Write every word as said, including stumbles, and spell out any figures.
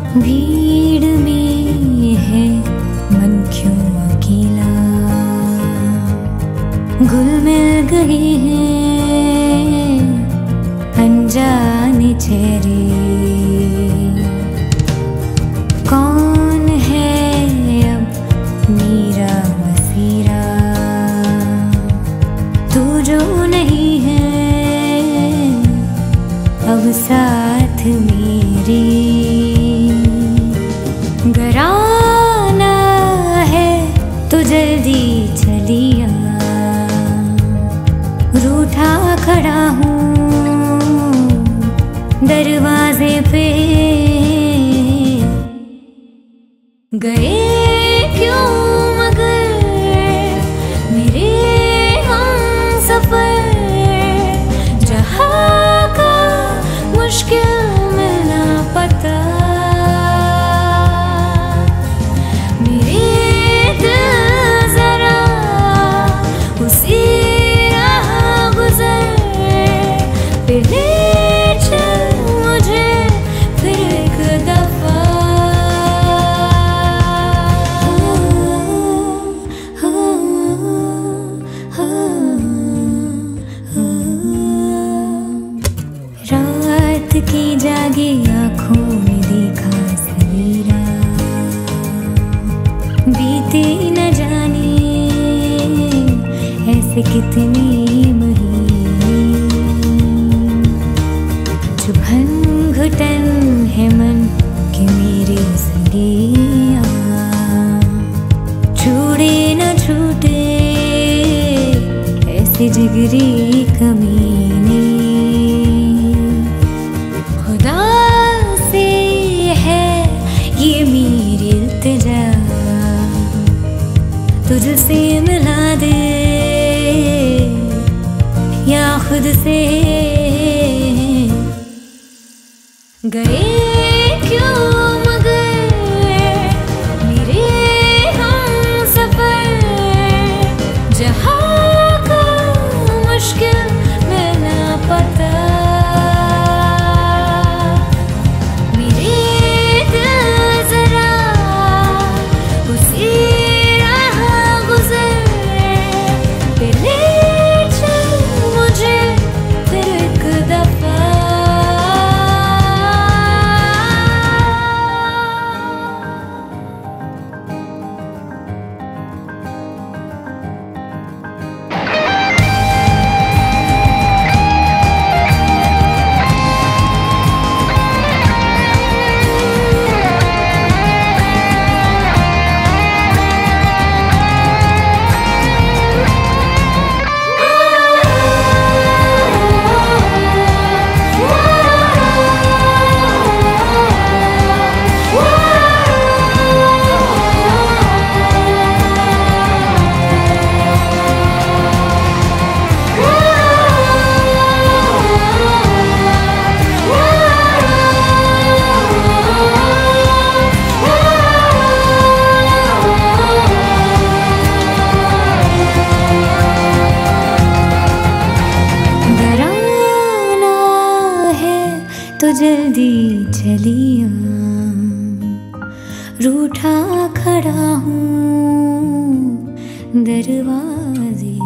भीड़ में है मन क्यों अकेला, घुल मिल गए हैं अनजाने चेहरे। कौन है अब मेरा बसेरा, तू जो नहीं है अब साथ मेरे। घराना है तो जल्दी चलिया, रूठा खड़ा हूँ दरवाजे पे। गए क्यों मगर मेरे हम सफर, जहाँ का मुश्किल मिलना पता। की जागी आँखों में देखा सवेरा, बीते न जाने ऐसे कितने महीने। चुभन घुटन है मन के मेरे संगे, छूटे न छूटे ऐसे जिगरी कमीने। ये मेरी इल्तिजा तुझसे मिला दे या खुद से। गए क्यों मगर मेरे हम सफर, जहाँ का मुश्किल मैं ना पता। तो जल्दी चलिया, रूठा खड़ा हूँ दरवाजे